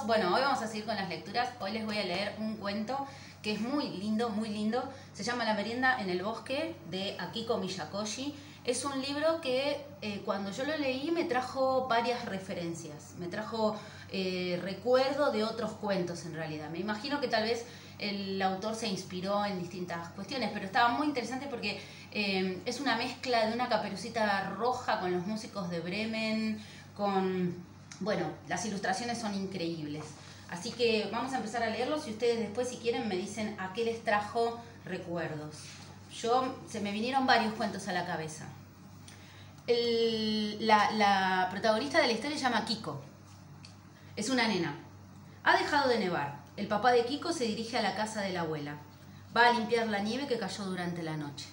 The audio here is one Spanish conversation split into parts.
Bueno, hoy vamos a seguir con las lecturas. Hoy les voy a leer un cuento que es muy lindo, muy lindo. Se llama La merienda en el bosque, de Akiko Miyakoshi. Es un libro que cuando yo lo leí me trajo varias referencias. Me trajo recuerdo de otros cuentos en realidad. Me imagino que tal vez el autor se inspiró en distintas cuestiones, pero estaba muy interesante porque es una mezcla de una Caperucita Roja con los músicos de Bremen, bueno, las ilustraciones son increíbles. Así que vamos a empezar a leerlos y ustedes después, si quieren, me dicen a qué les trajo recuerdos. Se me vinieron varios cuentos a la cabeza. La protagonista de la historia se llama Kiko. Es una nena. Ha dejado de nevar. El papá de Kiko se dirige a la casa de la abuela. Va a limpiar la nieve que cayó durante la noche.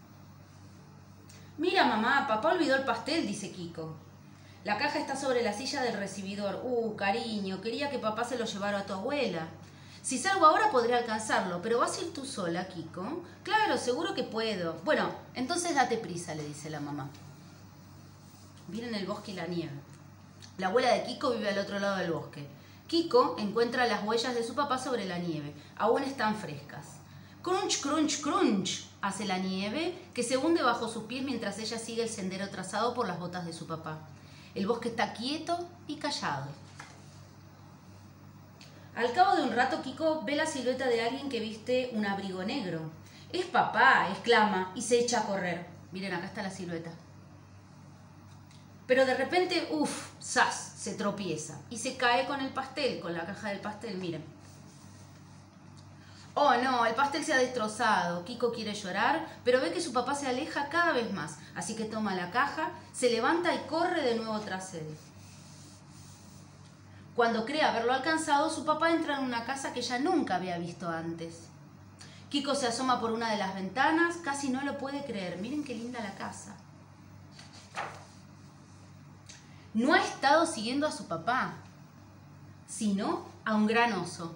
Mira, mamá, papá olvidó el pastel, dice Kiko. La caja está sobre la silla del recibidor. Cariño, quería que papá se lo llevara a tu abuela. Si salgo ahora podré alcanzarlo, pero ¿vas a ir tú sola, Kiko? Claro, seguro que puedo. Bueno, entonces date prisa, le dice la mamá. Vienen el bosque y la nieve. La abuela de Kiko vive al otro lado del bosque. Kiko encuentra las huellas de su papá sobre la nieve. Aún están frescas. Crunch, crunch, crunch, hace la nieve, que se hunde bajo sus pies mientras ella sigue el sendero trazado por las botas de su papá. El bosque está quieto y callado. Al cabo de un rato, Kiko ve la silueta de alguien que viste un abrigo negro. ¡Es papá!, exclama y se echa a correr. Miren, acá está la silueta. Pero de repente, ¡zas!, se tropieza y se cae con el pastel, con la caja del pastel, miren. Oh no, el pastel se ha destrozado. Kiko quiere llorar, pero ve que su papá se aleja cada vez más. Así que toma la caja, se levanta y corre de nuevo tras él. Cuando cree haberlo alcanzado, su papá entra en una casa que ella nunca había visto antes. Kiko se asoma por una de las ventanas, casi no lo puede creer. Miren qué linda la casa. No ha estado siguiendo a su papá, sino a un gran oso.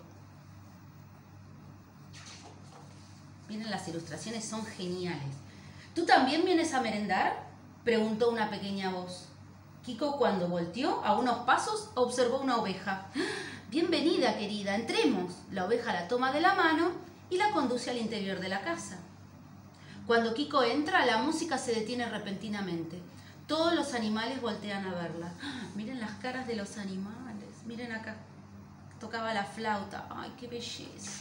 Miren, las ilustraciones son geniales. ¿Tú también vienes a merendar?, preguntó una pequeña voz. Kiko, cuando volteó a unos pasos, observó una oveja. Bienvenida, querida, entremos. La oveja la toma de la mano y la conduce al interior de la casa. Cuando Kiko entra, la música se detiene repentinamente. Todos los animales voltean a verla. Miren las caras de los animales. Miren acá. Tocaba la flauta. ¡Ay, qué belleza!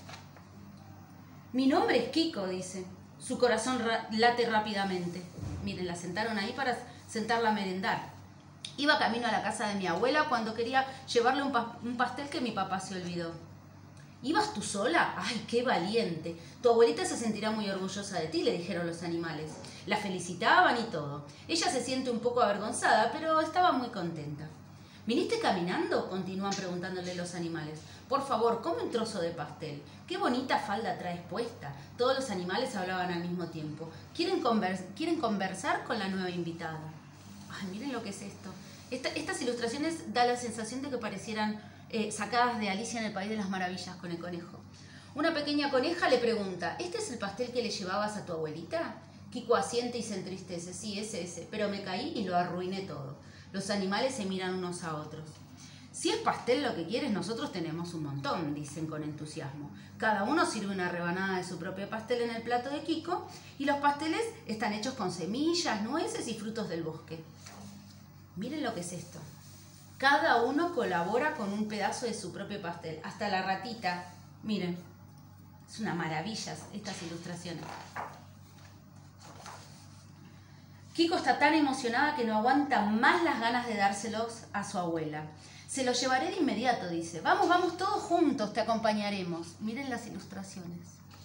Mi nombre es Kiko, dice. Su corazón late rápidamente. Miren, la sentaron ahí para sentarla a merendar. Iba camino a la casa de mi abuela cuando quería llevarle un pastel que mi papá se olvidó. ¿Ibas tú sola? ¡Ay, qué valiente! Tu abuelita se sentirá muy orgullosa de ti, le dijeron los animales. La felicitaban y todo. Ella se siente un poco avergonzada, pero estaba muy contenta. ¿Viniste caminando?, continúan preguntándole los animales. Por favor, come un trozo de pastel. ¡Qué bonita falda traes puesta! Todos los animales hablaban al mismo tiempo. ¿Quieren conversar con la nueva invitada? ¡Ay, miren lo que es esto! Estas ilustraciones dan la sensación de que parecieran sacadas de Alicia en el País de las Maravillas con el conejo. Una pequeña coneja le pregunta, ¿este es el pastel que le llevabas a tu abuelita? Kiko asiente y se entristece. Sí, es ese, pero me caí y lo arruiné todo. Los animales se miran unos a otros. Si es pastel lo que quieres, nosotros tenemos un montón, dicen con entusiasmo. Cada uno sirve una rebanada de su propio pastel en el plato de Kiko y los pasteles están hechos con semillas, nueces y frutos del bosque. Miren lo que es esto. Cada uno colabora con un pedazo de su propio pastel. Hasta la ratita. Miren. Es una maravilla estas ilustraciones. Kiko está tan emocionada que no aguanta más las ganas de dárselos a su abuela. Se los llevaré de inmediato, dice. Vamos, vamos todos juntos, te acompañaremos. Miren las ilustraciones.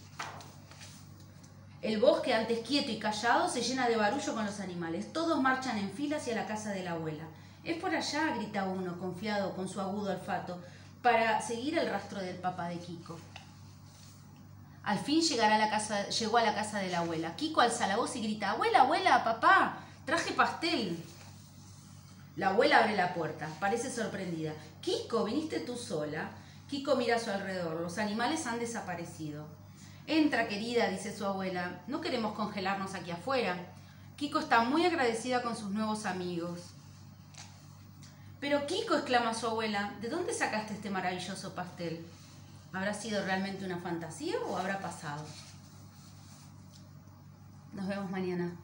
El bosque, antes quieto y callado, se llena de barullo con los animales. Todos marchan en fila hacia la casa de la abuela. Es por allá, grita uno, confiado con su agudo olfato, para seguir el rastro del papá de Kiko. Al fin llegó a la casa de la abuela. Kiko alza la voz y grita, abuela, abuela, papá, traje pastel. La abuela abre la puerta, parece sorprendida. Kiko, ¿viniste tú sola? Kiko mira a su alrededor, los animales han desaparecido. Entra, querida, dice su abuela, no queremos congelarnos aquí afuera. Kiko está muy agradecida con sus nuevos amigos. Pero Kiko, exclama su abuela, ¿de dónde sacaste este maravilloso pastel? ¿Habrá sido realmente una fantasía o habrá pasado? Nos vemos mañana.